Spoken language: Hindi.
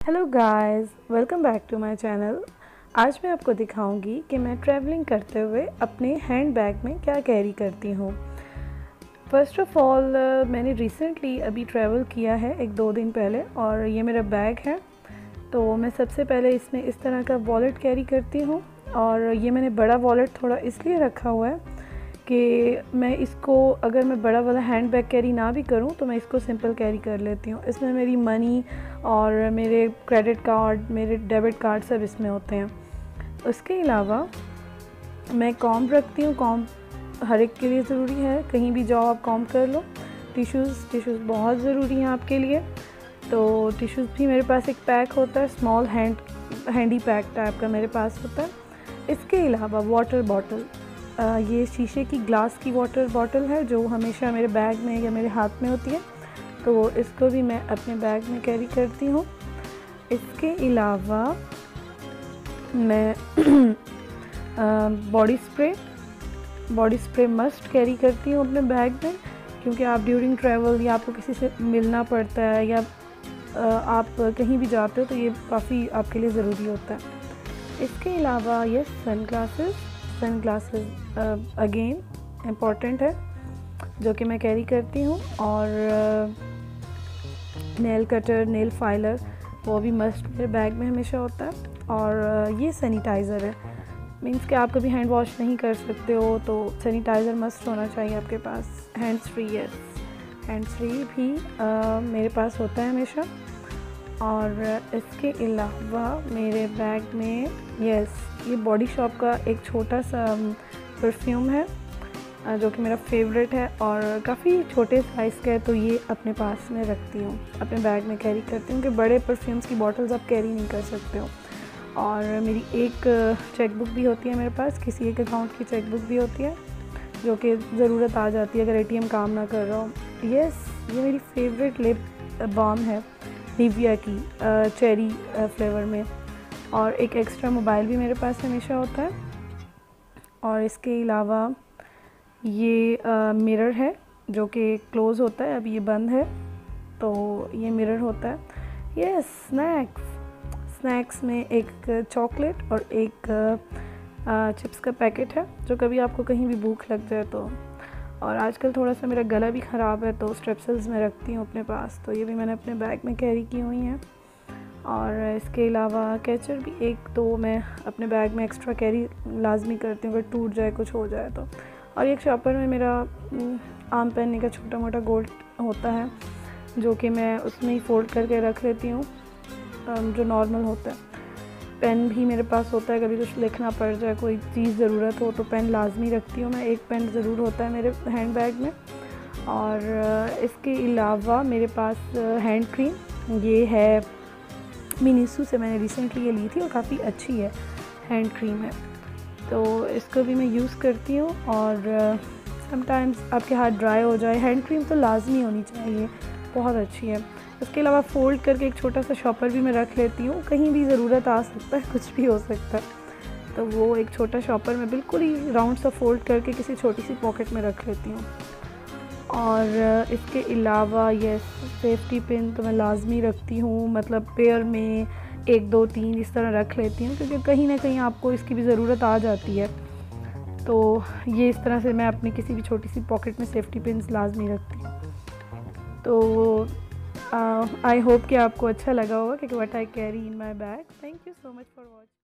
Hello guys, welcome back to my channel. आज मैं आपको दिखाऊंगी कि मैं ट्रैवलिंग करते हुए अपने हैंड बैग में क्या कैरी करती हूँ। फ़र्स्ट ऑफ़ ऑल मैंने रिसेंटली अभी ट्रैवल किया है 1-2 दिन पहले, और ये मेरा बैग है। तो मैं सबसे पहले इसमें इस तरह का वॉलेट कैरी करती हूँ, और ये मैंने बड़ा वॉलेट थोड़ा इसलिए रखा हुआ है कि मैं इसको, अगर मैं बड़ा वाला हैंड बैग कैरी ना भी करूं तो मैं इसको सिंपल कैरी कर लेती हूं। इसमें मेरी मनी और मेरे क्रेडिट कार्ड, मेरे डेबिट कार्ड सब इसमें होते हैं। उसके अलावा मैं कॉम्ब रखती हूँ। कॉम्ब हर एक के लिए ज़रूरी है, कहीं भी जाओ आप कॉम्ब कर लो। टिश्यूज़ बहुत ज़रूरी हैं आपके लिए, तो टिश्यूज़ भी मेरे पास एक पैक होता है, स्मॉल हैंडी पैक टाइप का मेरे पास होता है। इसके अलावा वाटर बॉटल, ये शीशे की ग्लास की वाटर बॉटल है जो हमेशा मेरे बैग में या मेरे हाथ में होती है, तो इसको भी मैं अपने बैग में कैरी करती हूँ। इसके अलावा मैं बॉडी स्प्रे मस्ट कैरी करती हूँ अपने बैग में, क्योंकि आप ड्यूरिंग ट्रैवल या आपको किसी से मिलना पड़ता है या आप कहीं भी जाते हो तो ये काफ़ी आपके लिए ज़रूरी होता है। इसके अलावा ये सनग्लासेस अगेन इम्पॉर्टेंट है, जो कि मैं कैरी करती हूँ। और नेल कटर, नेल फाइलर, वो भी मस्ट मेरे बैग में हमेशा होता है। और ये सैनिटाइज़र है, मीन्स कि आप कभी हैंड वॉश नहीं कर सकते हो तो सैनिटाइज़र मस्ट होना चाहिए आपके पास। हैंड्स फ्री भी मेरे पास होता है हमेशा। और इसके अलावा मेरे बैग में ये बॉडी शॉप का एक छोटा सा परफ्यूम है, जो कि मेरा फेवरेट है और काफ़ी छोटे साइज़ का है, तो ये अपने पास में रखती हूँ, अपने बैग में कैरी करती हूँ कि बड़े परफ्यूम्स की बॉटल्स आप कैरी नहीं कर सकते हो। और मेरी एक चेकबुक भी होती है मेरे पास, किसी एक अकाउंट की चेकबुक भी होती है जो कि ज़रूरत आ जाती है अगर एटीएम काम ना कर रहा हो। ये मेरी फेवरेट लिप बाम है, निविया की, चेरी फ्लेवर में। और एक एक्स्ट्रा मोबाइल भी मेरे पास हमेशा होता है। और इसके अलावा ये मिरर है जो कि क्लोज़ होता है, अभी ये बंद है, तो ये मिरर होता है। ये स्नैक्स में एक चॉकलेट और एक चिप्स का पैकेट है, जो कभी आपको कहीं भी भूख लग जाए तो। और आजकल थोड़ा सा मेरा गला भी ख़राब है तो स्ट्रेप्सिल्स में रखती हूँ अपने पास, तो ये भी मैंने अपने बैग में कैरी की हुई हैं। और इसके अलावा कैचर भी एक तो मैं अपने बैग में एक्स्ट्रा कैरी लाजमी करती हूँ, अगर टूट जाए, कुछ हो जाए तो। और एक शॉपर में मेरा आम पहनने का छोटा मोटा गोल्ड होता है, जो कि मैं उसमें ही फोल्ड करके रख लेती हूँ, जो नॉर्मल होता है। पेन भी मेरे पास होता है, कभी कुछ लिखना पड़ जाए, कोई चीज़ ज़रूरत हो तो पेन लाजमी रखती हूँ मैं, एक पेन ज़रूर होता है मेरे हैंड बैग में। और इसके अलावा मेरे पास हैंड क्रीम, ये है मिनीसू से, मैंने रिसेंटली ये ली थी और काफ़ी अच्छी है, हैंड क्रीम है, तो इसको भी मैं यूज़ करती हूँ। और समटाइम्स आपके हाथ ड्राई हो जाए, हैंड क्रीम तो लाजमी होनी चाहिए, बहुत अच्छी है। उसके अलावा फ़ोल्ड करके एक छोटा सा शॉपर भी मैं रख लेती हूँ, कहीं भी ज़रूरत आ सकता है, कुछ भी हो सकता है, तो वो एक छोटा शॉपर मैं बिल्कुल ही राउंड सा फ़ोल्ड करके किसी छोटी सी पॉकेट में रख लेती हूँ। और इसके अलावा ये सेफ्टी पिन तो मैं लाजमी रखती हूँ, मतलब पेयर में 1 2 3 इस तरह रख लेती हूँ, क्योंकि कहीं ना कहीं आपको इसकी भी ज़रूरत आ जाती है। तो ये इस तरह से मैं अपनी किसी भी छोटी सी पॉकेट में सेफ्टी पिन्स लाजमी रखती हूँ। तो आई होप कि आपको अच्छा लगा होगा कि what I carry in my bag. Thank you so much for watching.